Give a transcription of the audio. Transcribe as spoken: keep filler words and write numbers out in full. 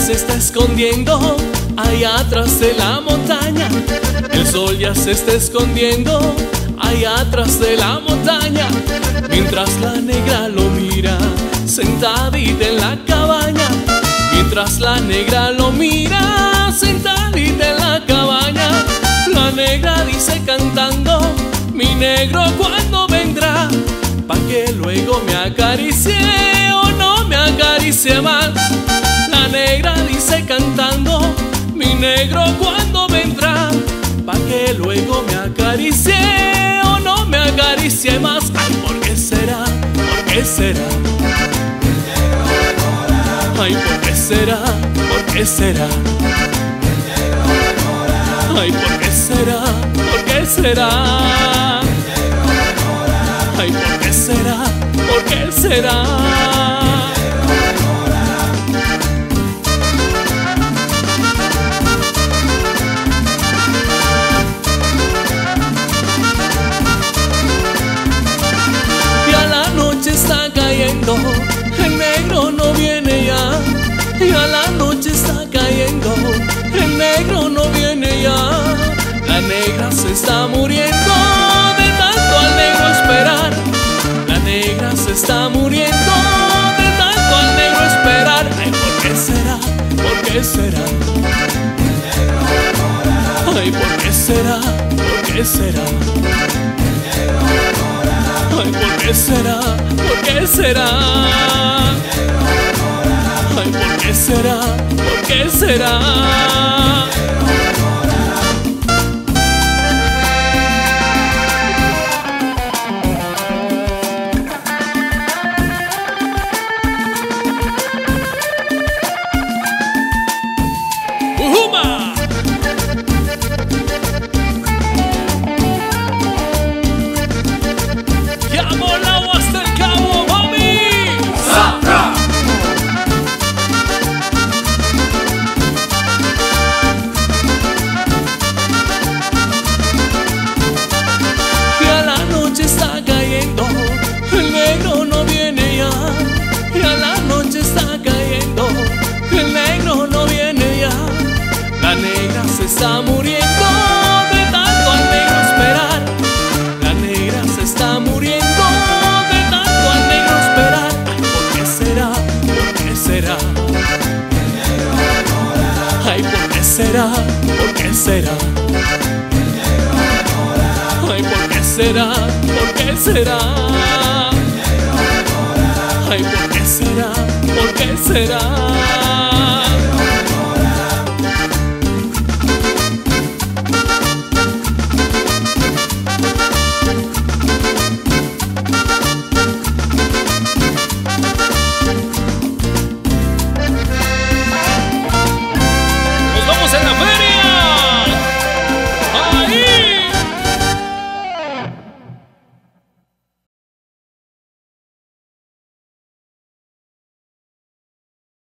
se está escondiendo allá atrás de la montaña. El sol ya se está escondiendo allá atrás de la montaña. Mientras la negra lo mira sentadita en la cabaña. Mientras la negra lo mira sentadita en la cabaña. La negra dice cantando: mi negro cuando vendrá, pa' que luego me acaricie o no me acaricie más. La negra dice cantando: mi negro cuando vendrá, pa' que luego me acaricie o no me acaricie más. Ay, ¿por qué será? ¿Por qué será? Ay, ¿por qué será? ¿Por qué será? Ay, ¿por qué será? ¿Por qué será? Ay, ¿por qué será? ¿Por qué será? Ya la noche está cayendo, el negro no viene ya. Ya la noche está cayendo, el negro no viene ya. La negra se está muriendo de tanto al negro esperar. La negra se está muriendo de tanto al negro esperar. Ay, ¿por qué será? ¿Por qué será? Ay, ¿por qué será? ¿Por qué será? Ay, ¿por qué será? ¿Por qué será? Ay, ¿por qué será? ¿Por qué será? ¡Uhuma! ¡Ya volado hasta el cabo, mami! ¡Safra! Ya la noche está cayendo, el negro no viene ya. Ya la noche está cayendo, el negro no viene ya. La negra se está muriendo de tanto al negro esperar. La negra se está muriendo de tanto al negro esperar. Ay, ¿por qué será? ¿Por qué será? Ay, ¿por qué será? ¿Por qué será? Ay, ¿por qué será? ¿Por qué será? Ay, ¿por qué será? ¿Por qué será?